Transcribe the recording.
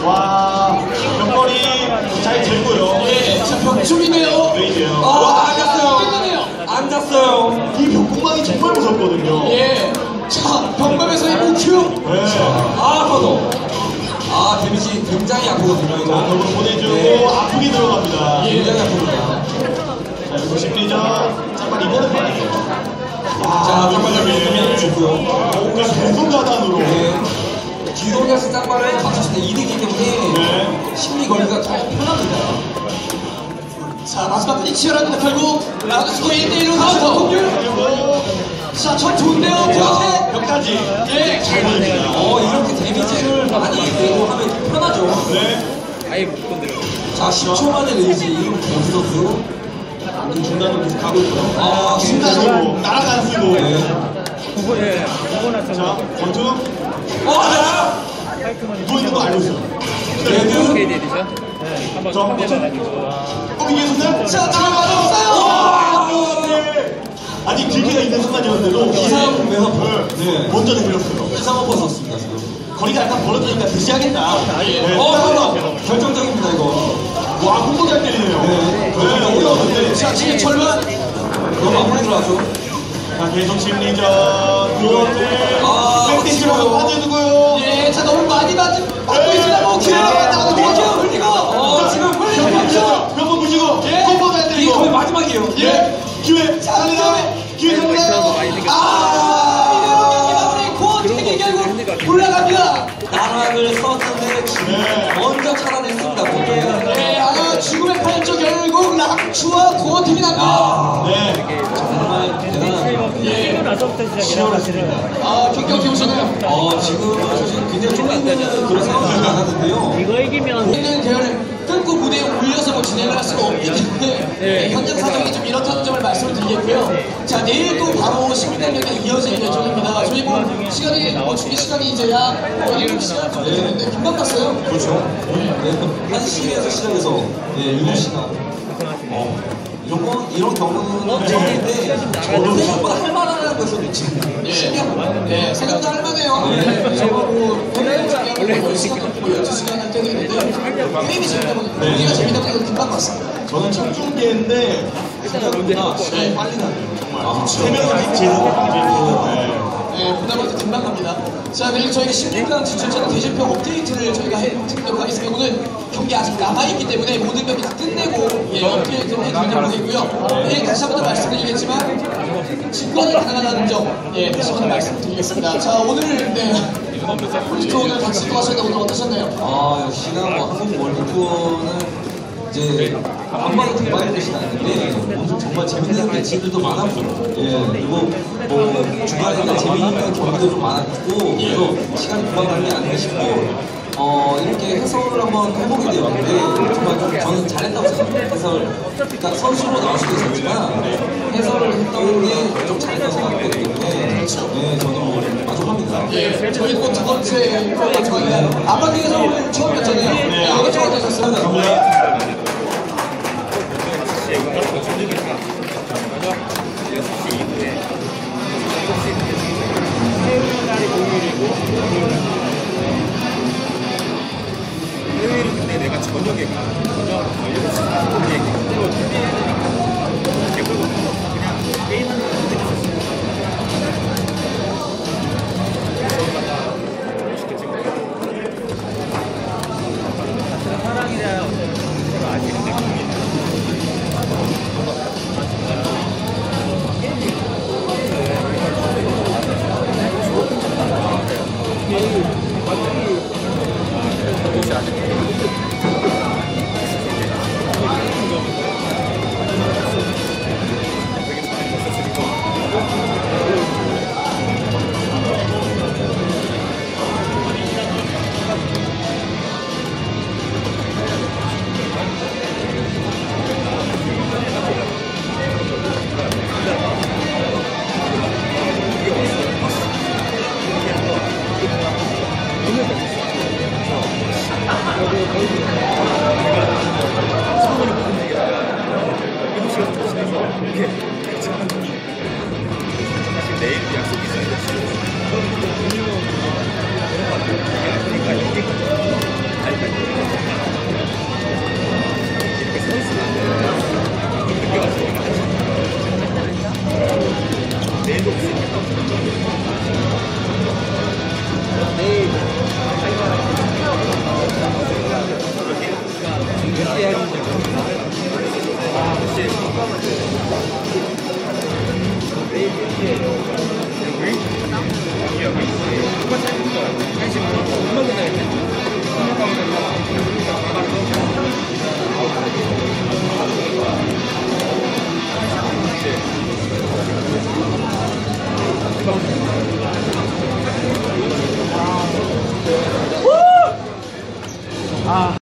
와, 벽걸이 잘 들고요. 예, 자, 벽춤이네요. 레이드요. 와, 앉았어요. 앉았어요. 이 벽공방이 정말 무섭거든요. 예. 자, 벽밥에서의 무큐. 네. 아, 커도. 아, 데미지 굉장히 아프거든요, 자, 이거. 벽을 보내주고 네. 아프게 들어갑니다. 굉장히 아픕니다. 자, 그리고 심리전. 잠깐 이거는 빠르죠. 자, 짝발 잡히면 죽고요. 뭔가 계속 가단으로. 네. 기동에서 짝발을 맞췄을 때 이득이기 때문에 네. 심리 거리가 더 편합니다. 자, 마지막까지 치열합니다. 결국 라우드스코어 1대1로 가서 공률. 자, 전 좋은데요. 자, 벽까지. 예. 잘 보냅니다. 이렇게 데미지를 많이 내고 하면 편하죠. 네. 아예 못 건드려. 자, 10초 만에 레이지 경수 선수. 중단으로 계속 가고 있고요. 아, 중단으로 나락 안 쓰고. 네. 두번 났어. 자, 권투. 자, 누워 있는 거 알고 있어요. 레드. KD 에디션. 네. 한번 저, 컴퓨터가지고. 이게 순간? 자, 들어가셨어요. 아니, 길게가 있는 순간이었는데도 기상 매너포. 네. 먼저 내밀었어요. 기상 한번 썼습니다, 지금. 거리가 약간 벌어지니까 드시하겠다. 네. 잠깐만. 결정적입니다, 이거. 와, 콤보 잘 때리네요. 네. 네, 어려웠는데. 자, 지금 절반. 너무 앞으로 들어가죠. 자, 계속 심리전. 그런데. 아, 백대시라고 맞죠. 빠져두고요. 예, 자, 너무 많이 받고 있습니다. 뭐, 기회가 나오고, 뭐, 기회 흘리고. 지금 흘리고 있죠. 몇번 부시고. 예. 콤보 잘 이게 때리고. 거의 마지막이에요. 예. 기회. 살리나? 기회 살리나요? 아, 이대로 경기 마무리. 코어팀이 결국 올라갑니다. 나락을 썼는데 네. 먼저 차단했습니다. 네. 아, 죽음의 팔조 결국 락추와 코어팀이 납니다. 네. 정말 대단합니다. 뛰고 나서부터 시작이라 사실은. 아, 경기 보셨나요? 지금 사실 굉장히 쫄리는 그런 상황이 나갔는데요. 이거 이기면 있는 대회를 끊고 무대에 올려서 뭐 진행을 할 수가 없기 때문에 네. 현장 사정이 좀 이렇다는 점을 말씀을 드리겠고요. 자, 내일 또 바로 11대 경기가 이어질 예정입니다. 저희 뭐 시간이 준비 시간이 이제 약 7시간 정도 되는데 금방 갔어요. 그렇죠. 네. 1시에서 시작해서 7시간. 이런 경우는 처음인데 생각보다 할만하다는 것을 신기한 거예요. 네, 생각보다 할만해요. 저거 원래 준비하고 10시간 넘고 12시간 할 때도 있는데 게임이 재밌다 보니까 경기가 재밌다 보니까 금방 갔어요. 저는 첫 중계인데 생각보다 시간이 빨리 나네요. 정말. 세 명이 같이 네, 보다보니 금방 갑니다. 자, 내일 저희가 16강 진출자는 대진표 업데이트를 저희가 해드리도록 하겠습니다. 오늘 경기 아직 남아있기 때문에 모든 경기 다 끝내고 업데이트를 해드리도록 하겠고요. 내일 다시 한 번 더 말씀드리겠지만 직관이 가능하다는 점 다시 한 번 더 말씀드리겠습니다. 자, 오늘 월드투어 오늘 같이 또 하셨는데 오늘 어떠셨나요? 역시나 뭐 한국 월드투어는 이제 안방이 대박이 되진 않는데 오늘 정말 재밌는 매치들도 많았고 그리고 뭐 중간에 재미있는 경기도 좀 많았고 그래서 시간이 금방 가는 게 아닌가 싶고 이렇게 해설을 한번 해보게 되었는데 정말 좀 저는 잘했다고 생각합니다. 해설 그러니까 선수로 나올 수도 있었지만 해설을 했던 게 좀 잘했다고 생각하기 때문에 저는 만족합니다. 저희도 두 번째 거를 저희가 안방에서 오늘 처음이었잖아요. 여기 처음 되셨어요. 토요일은 근데 내가 저녁에 가. 저녁 6시 얘기. 그리고 그냥 게임하는 거 사랑이라 서로 아시는 느낌이 내일 약속이 있어요. 그러니까 여기 이렇게